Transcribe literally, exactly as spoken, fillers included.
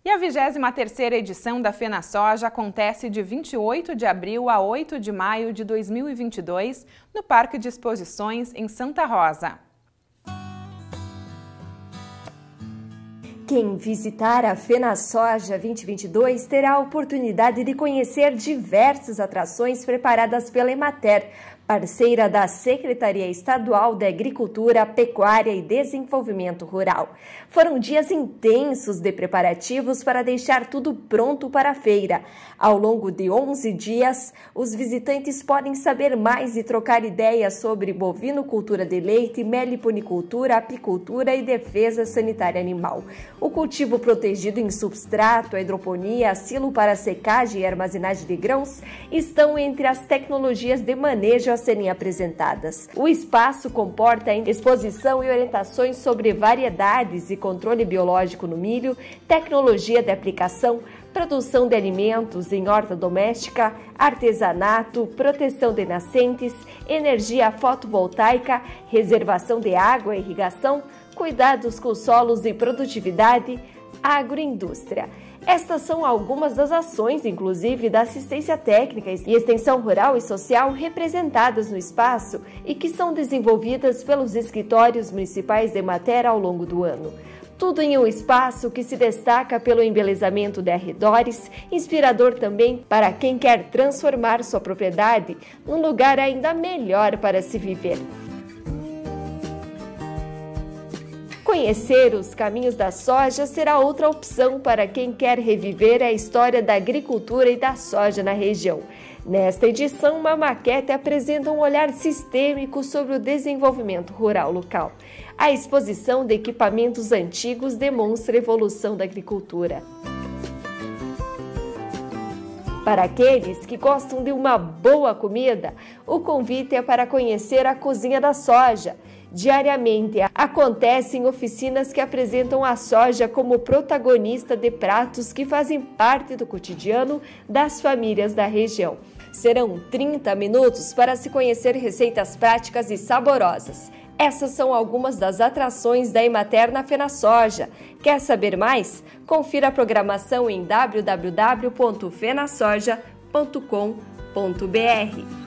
E a vigésima terceira edição da FenaSoja acontece de vinte e oito de abril a oito de maio de dois mil e vinte e dois, no Parque de Exposições, em Santa Rosa. Quem visitar a FenaSoja vinte e vinte e dois terá a oportunidade de conhecer diversas atrações preparadas pela Emater, parceira da Secretaria Estadual da Agricultura, Pecuária e Desenvolvimento Rural. Foram dias intensos de preparativos para deixar tudo pronto para a feira. Ao longo de onze dias, os visitantes podem saber mais e trocar ideias sobre bovinocultura de leite, meliponicultura, apicultura e defesa sanitária animal. O cultivo protegido em substrato, a hidroponia, silo para secagem e armazenagem de grãos estão entre as tecnologias de manejo a serem apresentadas. O espaço comporta exposição e orientações sobre variedades e controle biológico no milho, tecnologia de aplicação, produção de alimentos em horta doméstica, artesanato, proteção de nascentes, energia fotovoltaica, reservação de água e irrigação, cuidados com solos e produtividade, agroindústria. Estas são algumas das ações, inclusive da assistência técnica e extensão rural e social representadas no espaço e que são desenvolvidas pelos escritórios municipais de Emater ao longo do ano. Tudo em um espaço que se destaca pelo embelezamento de arredores, inspirador também para quem quer transformar sua propriedade num lugar ainda melhor para se viver. Conhecer os caminhos da soja será outra opção para quem quer reviver a história da agricultura e da soja na região. Nesta edição, uma maquete apresenta um olhar sistêmico sobre o desenvolvimento rural local. A exposição de equipamentos antigos demonstra a evolução da agricultura. Para aqueles que gostam de uma boa comida, o convite é para conhecer a Cozinha da Soja. Diariamente acontecem oficinas que apresentam a soja como protagonista de pratos que fazem parte do cotidiano das famílias da região. Serão trinta minutos para se conhecer receitas práticas e saborosas. Essas são algumas das atrações da Emater na FenaSoja. Quer saber mais? Confira a programação em w w w ponto fenasoja ponto com ponto b r.